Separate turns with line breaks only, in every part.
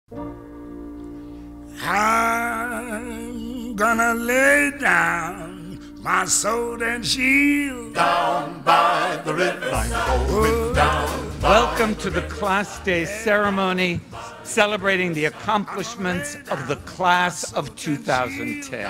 I'm gonna lay down my sword and shield
down by the river.
Welcome to the Class Day ceremony celebrating the accomplishments of the class of 2010.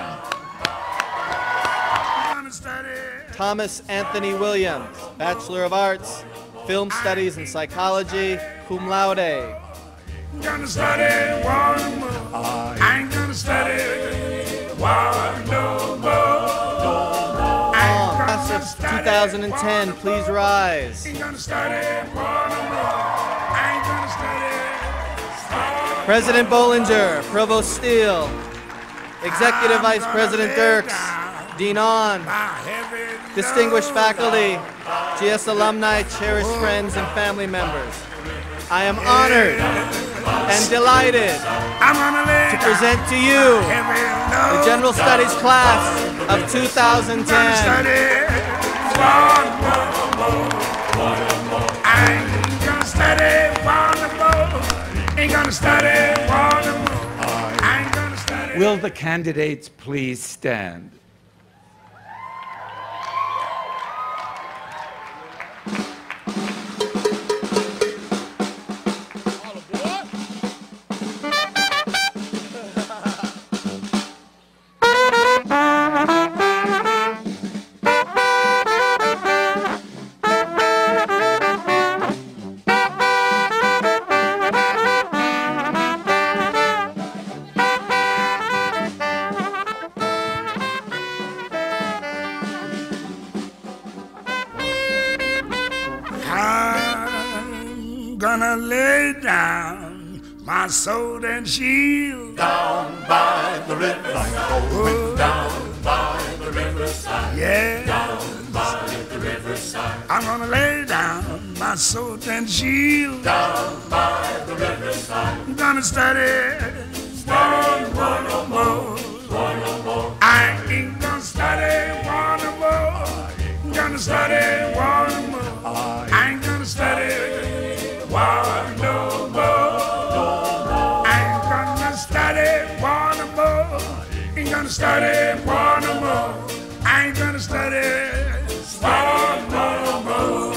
Thomas Anthony Williams, Bachelor of Arts, Film Studies and Psychology, cum laude.
I'm gonna study war no more. I ain't gonna study war no more.
Class of 2010, please rise.
I ain't gonna study war no more. I ain't gonna study.
President Bollinger, Provost Steele, Executive Vice President Dirks, Dean On, distinguished faculty, GS alumni, cherished friends, and family members. I am honored and delighted to present to you the General Studies class of 2010.
Will the candidates please stand?
I'm gonna lay down my sword and shield
Down by the river, down by the riverside.
Yeah,
Down by the riverside.
I'm gonna lay down my sword and shield.
Down by the riverside.
I'm gonna study war no more. I ain't gonna study war no more. I'm gonna study war no more. I ain't gonna study war no more. I ain't gonna study war no more. Ain't gonna study war no more. I ain't gonna study war no more.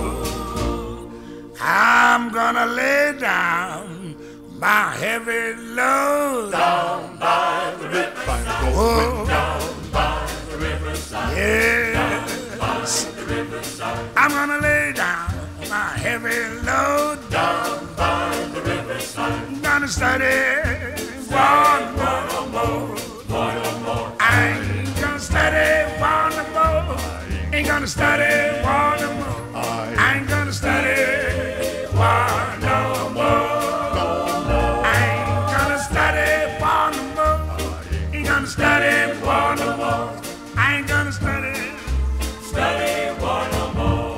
I'm gonna lay down my heavy load
Down by the riverside. Down by the riverside.
Yes,
The riverside.
I'm gonna lay down my heavy load.
Down by the riverside.
I'm gonna study war no more. I ain't gonna study war no more. Ain't gonna study war no more. I ain't gonna study war no more. I ain't gonna study war no more. Ain't gonna study war no more. I ain't gonna study war no more.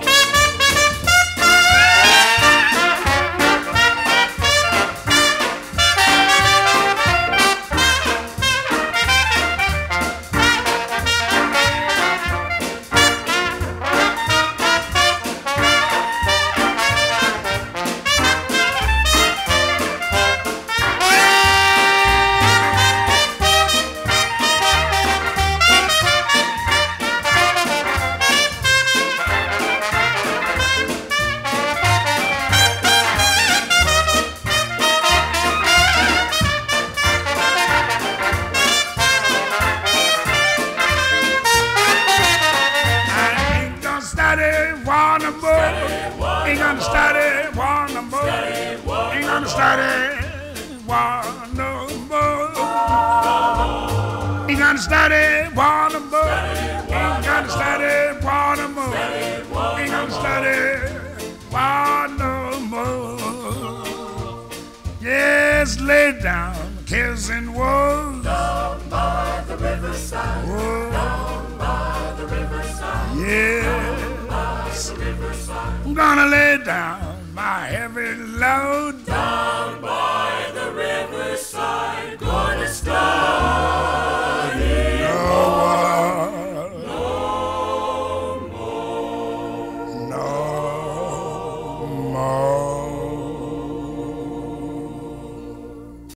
Ain't gonna study war no more. Ain't gonna study war no more. Ain't gonna study war no more. Ain't gonna study war no more. Ain't gonna study war no more. Yes, lay down cares and woes.
Down by the riverside. Down by the riverside.
Yes,
The riverside.
I'm gonna lay down my heavy load.
Down